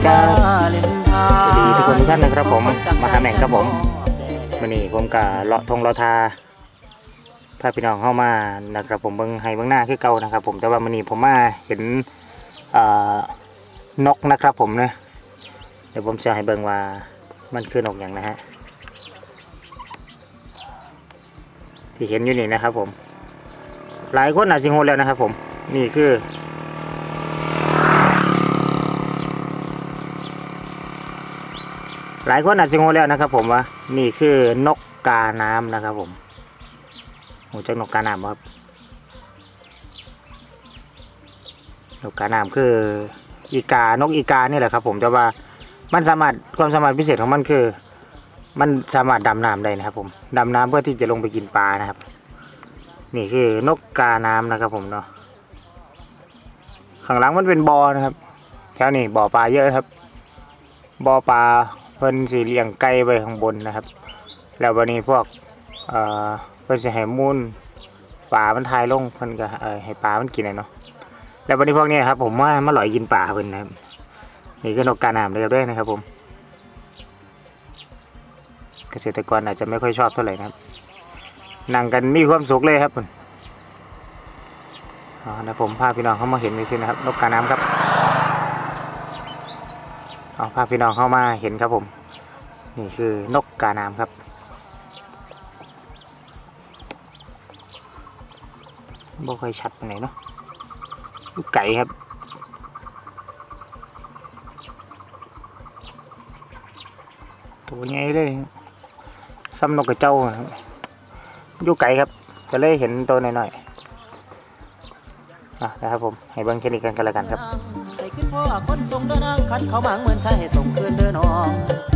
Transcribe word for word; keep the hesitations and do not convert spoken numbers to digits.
ครับสวัสดีทุกคนทุกท่านนะครับผมมาทำแหน่งครับผมวันนี้ผมกับเลาะทงเลาะทาพาพี่น้องเข้ามานะครับผมเบิ้งให้เบิ้งหน้าคือเก่านะครับผมแต่ว่าวันนี้ผมมาเห็นนกนะครับผมนะเดี๋ยวผมจะให้เบิ้งว่ามันคือนกอย่างนะฮะที่เห็นอยู่นี่นะครับผมหลายคนอาจจะงงแล้วนะครับผมนี่คือหลายคนอาจจะงงแล้วนะครับผมว่านี่คือนกกาน้ำนะครับผมโอ้เจ้านกกาน้ำครับนกกาน้ำคืออีกานกอีกานี่แหละครับผมแต่ว่ามันสามารถความสามารถพิเศษของมันคือมันสามารถดำน้ำได้นะครับผมดำน้ำเพื่อที่จะลงไปกินปลานะครับนี่คือนกกาน้ำนะครับผมเนาะข้างหลังมันเป็นบ่อนะครับแถวนี้บ่อปลาเยอะครับบ่อปลาเพิ่นสีเลี้ยงไก่ไว้ข้างบนนะครับแล้ววันนี้พวกเอ่อเพิ่นจะให้มูลปลามันทายลงเพิ่นก็เอ่อให้ปลามันกินเนาะแล้ววันนี้พวกนี้ครับผมว่ามาหลอยกินปลาเพิ่นนะครับนี่คือนกกาน้ำเลยด้วยนะครับผมเกษตรกรอาจจะไม่ค่อยชอบเท่าไหร่นะครับนั่งกันมีความสุขเลยครับอ๋อนะผมพาพี่น้องเข้ามาเห็นนี่สินะครับนกกาน้ำครับเอาพาพี่น้องเข้ามาเห็นครับผมนี่คือนกกาน้ำครับบ่ค่อยชัดไปไหนเนาะไก่ครับตัวใหญ่เลยซ้ำนกกระเจ้าอยู่ไก่ครับจะเลยเห็นตัวหน่อยๆอ่ะนะครับผมให้เบิ้งแค่นี้กันกันแล้วกันครับไปขึ้นพ่อคนทรงเดินนางคันเขาหมางเหมือนชายให้ส่งคืนเดินน้อง